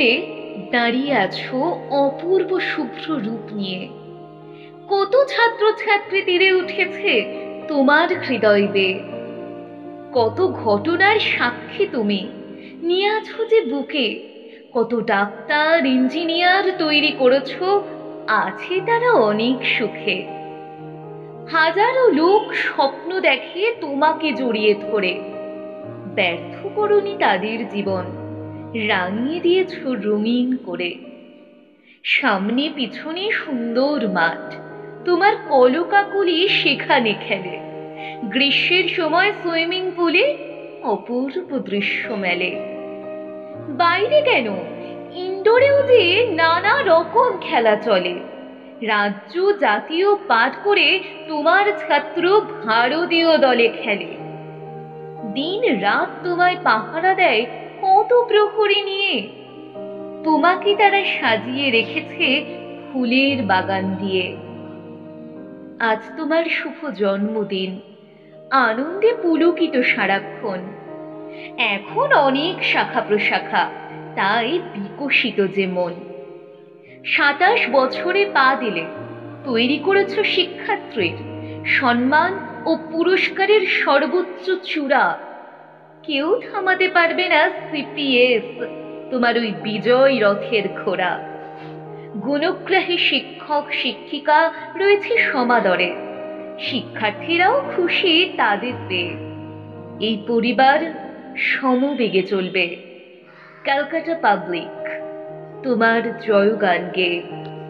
টেবিলে দাঁড়িয়ে আছো অপূর্ব শুভ্র রূপ নিয়ে। কত ছাত্রছাত্রী তীরে উঠেছে তোমার হৃদয় বেয়ে। কত ঘটনার সাক্ষী তুমি নিয়ে আছো যে বুকে। কত ডাক্তার ইঞ্জিনিয়ার তৈরি করেছো, আছে তারা অনেক সুখে। হাজারো লোক স্বপ্ন দেখে তোমাকে জড়িয়ে ধরে। ব্যর্থ করনি তাদের জীবন, রাঙিয়ে দিয়েছ রঙিন করে। সামনে পিছনে সুন্দর মাঠ, তোমার কলকাকলি সেখানে খেলে। গ্রীষ্মের সময় সুইমিং পুলে অপূর্ব দৃশ্য মেলে। বাইরে কেন, ইনডোরেও যে নানা রকম খেলা চলে। রাজ্য জাতীয় পাঠ করে তোমার ছাত্র ভারতীয় দলে খেলে। দিন রাত তোমায় পাহারা দেয় কত প্রহরী নিয়ে। তোমাকে তারা সাজিয়ে রেখেছে ফুলের বাগান দিয়ে। আজ তোমার শুভ জন্মদিন, আনন্দে পুলকিত সারাক্ষণ। এখন অনেক শাখা প্রশাখা, তাই বিকশিত যে মন। 27 বছরে পা দিলে তৈরি করেছ শিক্ষার্থীর সম্মান ও পুরস্কারের সর্বোচ্চ চূড়া। কেউ থামাতে পারবে না সিপিএস, তোমার ওই বিজয় রথের ঘোড়া। গুণগ্রাহী শিক্ষক শিক্ষিকা রয়েছে সমাদরে, শিক্ষার্থীরাও খুশি তাদের পেয়ে। এই পরিবার সমবেগে চলবে। ক্যালকাটা পাবলিক তোমার জয়গান গেয়ে।